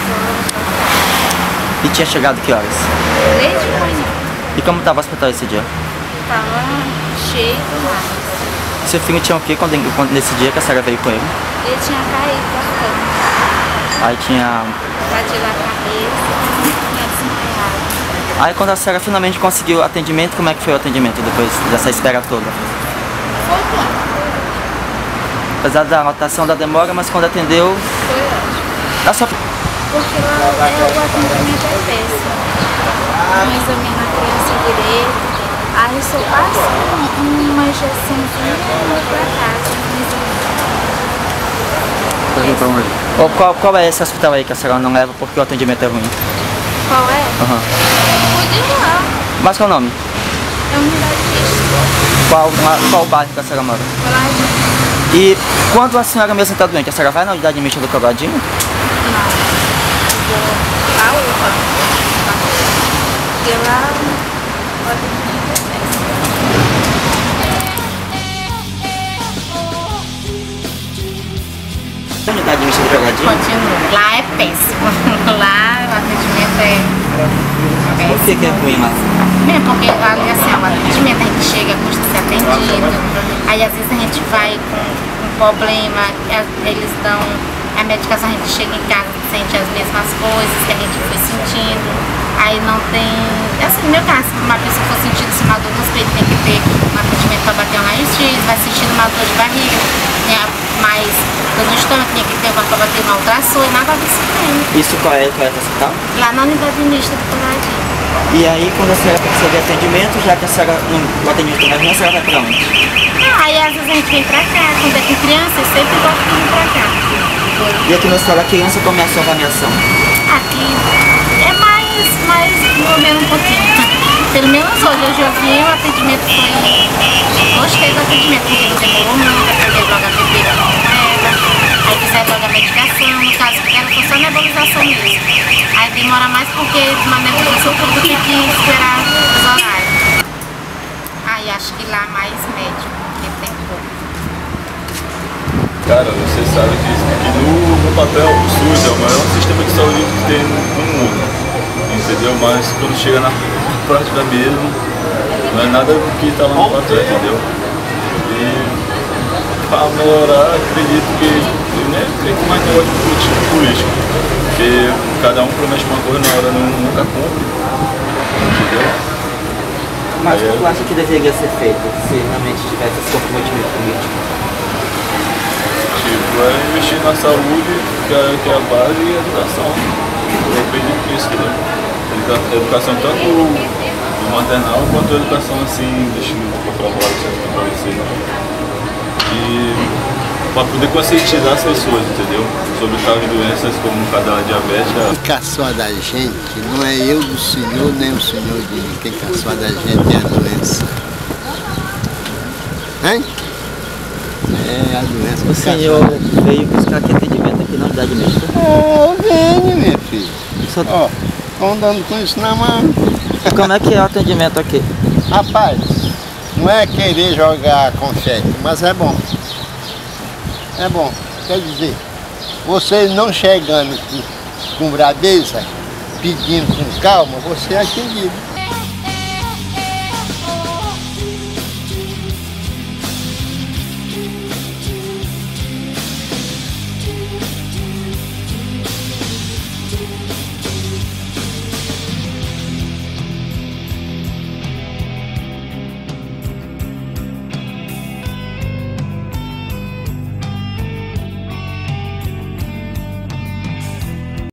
E tinha chegado que horas? Desde manhã. E como estava o hospital esse dia? Tava cheio demais. Seu filho tinha o que nesse dia que a senhora veio com ele? Ele tinha caído da cama. Aí tinha... Batido a cabeça, tinha desmaiado. Aí quando a senhora finalmente conseguiu atendimento, como é que foi o atendimento depois dessa espera toda? Foi bom. Apesar da anotação da demora, mas quando atendeu... Foi ótimo. A sua... Porque lá o atendimento é péssimo. Não examina a criança direito. Aí só passa uma injeçãozinha e vai pra casa. Qual é esse hospital aí que a senhora não leva porque o atendimento é ruim? Qual é? Pode ir lá. Mas qual é o nome? É unidade mista. Qual bairro que a senhora mora? Colagem. E quando a senhora mesmo está doente, a senhora vai na unidade mista do Cobradinho? Não. Vou lá, UPA. Porque lá o atendimento é péssimo. A unidade mista do Cobradinho? Continua. Lá é péssimo. Lá o atendimento é péssimo. Por que é ruim lá? Mesmo porque ali assim, o atendimento a gente chega, custa ser atendido. Aí às vezes a gente vai com um problema, eles dão a medicação, a gente chega em casa e sente as mesmas coisas que a gente foi sentindo. Aí não tem. Assim, no meu caso, se uma pessoa for sentindo uma dor nos peitos, tem que ter um atendimento para bater um raio-x, vai sentindo uma dor de barriga, né? Mais dor no estômago, tem que ter para bater uma ultrassom e nada disso tem. Isso qual é o hospital? Lá na unidade mista do Coradinho. E aí quando a senhora precisa de atendimento, já que a senhora o atendimento não é ruim, a senhora vai pra onde? Aí às vezes a gente vem pra cá, quando é com criança, eu sempre gosto de vir pra cá. E aqui no hospital a criança como é a sua avaliação? Aqui é mais ou menos um pouquinho. Pelo menos hoje eu vi, o atendimento foi... Gostei do atendimento, porque não demorou muito, peguei logo a bebê com ela, aí fizeram logo a medicação, no caso dela foi só nebulização mesmo. Aí demora mais porque uma nebulização tudo tem que esperar os horários. Aí acho que lá mais médico, porque tem pouco. Cara, você sabe que no papel o SUS é o maior sistema de saúde que tem no mundo, entendeu? Mas quando chega na prática mesmo, não é nada do que está lá no papel, entendeu? E para melhorar, acredito que eu nem acredito mais negócio de político, porque cada um promete uma coisa na hora nunca cumpre, entendeu? Mas o que tu acha que deveria ser feito se realmente tivesse esse comprometimento político? É investir na saúde, que é a base, e a educação. Eu acredito nisso, entendeu? Educação tanto no maternal quanto a educação assim, deixando para falar para você. E para poder conscientizar as pessoas, entendeu? Sobre tais doenças como cadela diabética. Quem caçou da gente não é eu do senhor, nem o senhor de mim. Quem caçou da gente é a doença. Hein? É a doença. O senhor veio buscar aqui atendimento aqui na unidade mista? Eu venho, minha filha. Ó, estão andando com isso na mão. E como é que é o atendimento aqui? Rapaz, não é querer jogar confete, mas é bom. É bom. Quer dizer, vocês não chegando com braveza, pedindo com calma, você é atendido.